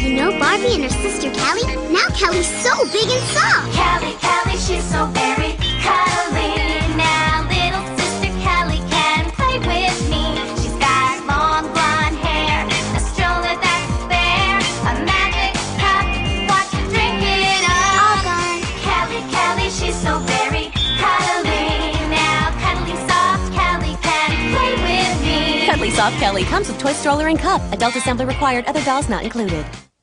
You know Barbie and her sister Callie? Now Callie's so big and soft. Callie, she's so very cuddly. Now little sister Callie can play with me. She's got long blonde hair, a stroller that's there, a magic cup, watch her drink it up. All gone. Callie, she's so very cuddly. Now cuddly soft Callie can play with me. Cuddly Soft Kelly comes with toy stroller and cup. Adult assembly required. Other dolls not included.